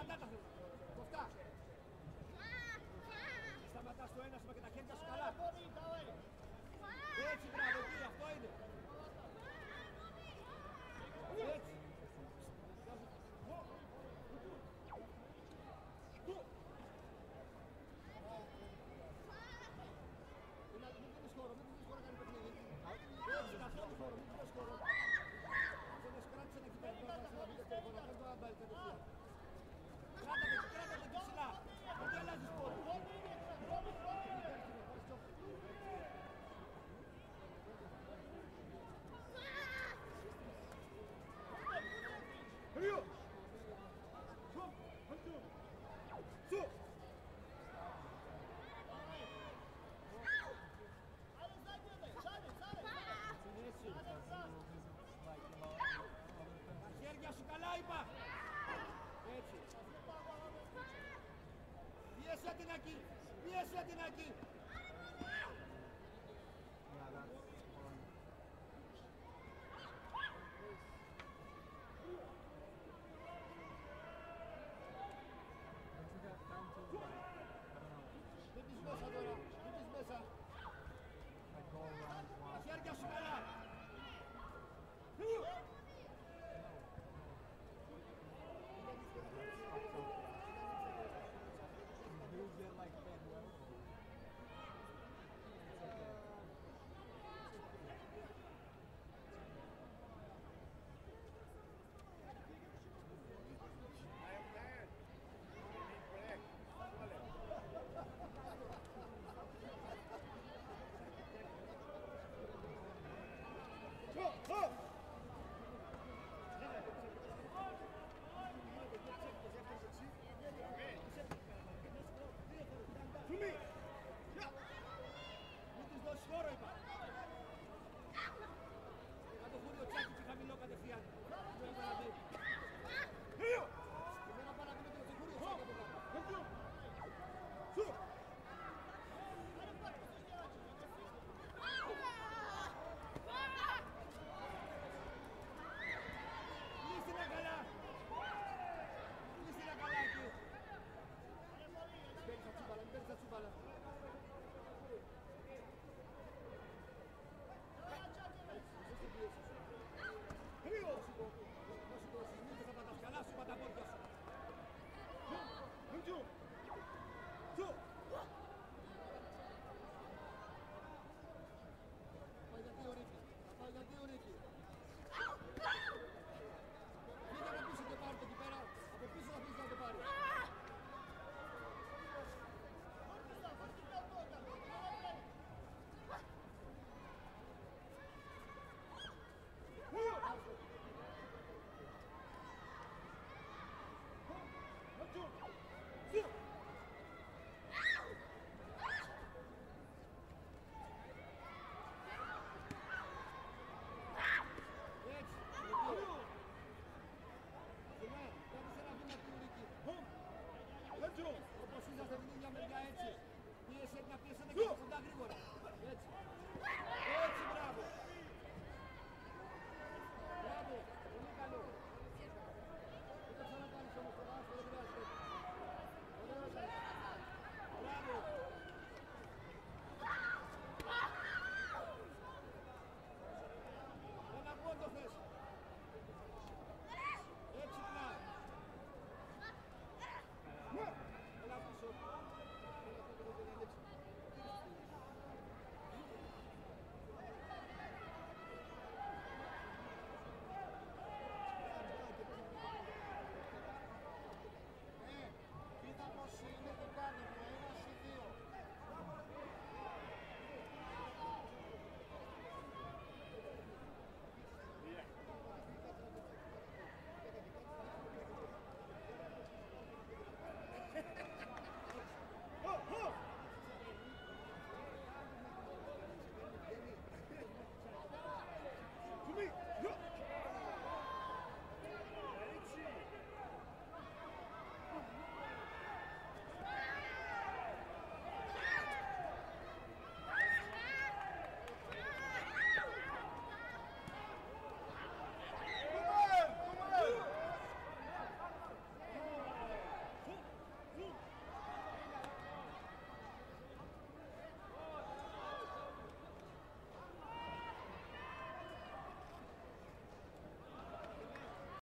Σταματά τα θέλω. Κοφτά. Σταματάς το ένα σου και τα χέρια σου καλά. Έτσι, μπράβο, εκεί, αυτό είναι. Έτσι. Μην δίνεις χώρο, μην δίνεις χώρο να κάνει παιχνίδι. Έτσι, καθόλου χώρο, μην δίνεις χώρο. Αυτός κράτησε ένα κυπέλλο, να κάνει το άμπαλ κατευθείαν. Κράτα με ψηλά, γιατί αλλάζεις πόδι. Rio! Kom! Zo! Τα χέρια σου καλά είπα! Έτσι! Πιέσε την εκεί! Πιέσε την εκεί!